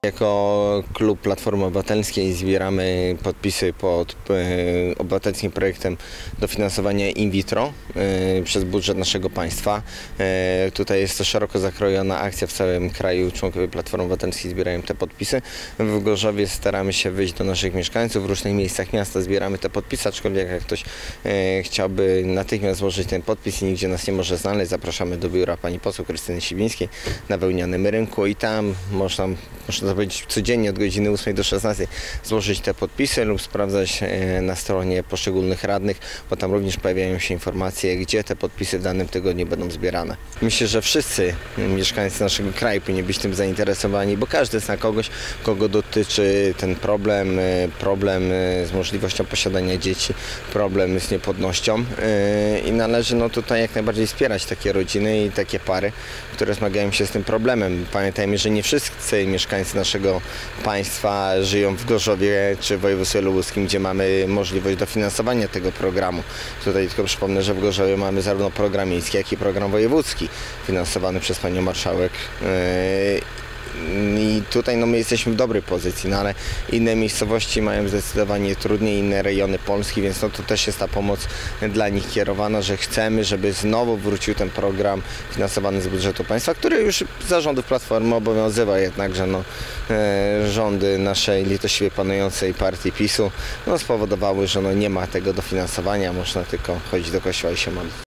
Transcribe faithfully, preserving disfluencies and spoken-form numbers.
Jako klub Platformy Obywatelskiej zbieramy podpisy pod e, obywatelskim projektem dofinansowania in vitro e, przez budżet naszego państwa. E, tutaj jest to szeroko zakrojona akcja w całym kraju. Członkowie Platformy Obywatelskiej zbierają te podpisy. W Gorzowie staramy się wyjść do naszych mieszkańców. W różnych miejscach miasta zbieramy te podpisy, aczkolwiek jak ktoś e, chciałby natychmiast złożyć ten podpis i nigdzie nas nie może znaleźć, zapraszamy do biura pani poseł Krystyny Sibińskiej na Wełnianym Rynku i tam można, można powiedzieć, codziennie od godziny ósmej do szesnastej złożyć te podpisy lub sprawdzać na stronie poszczególnych radnych, bo tam również pojawiają się informacje, gdzie te podpisy w danym tygodniu będą zbierane. Myślę, że wszyscy mieszkańcy naszego kraju powinni być tym zainteresowani, bo każdy zna kogoś, kogo dotyczy ten problem, problem z możliwością posiadania dzieci, problem z niepłodnością i należy no tutaj jak najbardziej wspierać takie rodziny i takie pary, które zmagają się z tym problemem. Pamiętajmy, że nie wszyscy mieszkańcy naszego państwa żyją w Gorzowie czy w województwie lubuskim, gdzie mamy możliwość dofinansowania tego programu. Tutaj tylko przypomnę, że w Gorzowie mamy zarówno program miejski, jak i program wojewódzki finansowany przez panią marszałek. I tutaj no, my jesteśmy w dobrej pozycji, no, ale inne miejscowości mają zdecydowanie trudniej, inne rejony Polski, więc no, to też jest ta pomoc dla nich kierowana, że chcemy, żeby znowu wrócił ten program finansowany z budżetu państwa, który już za rządów Platformy obowiązywał, jednakże no, e, rządy naszej litościwie panującej partii PiSu no, spowodowały, że no, nie ma tego dofinansowania, można tylko chodzić do kościoła i się modlić.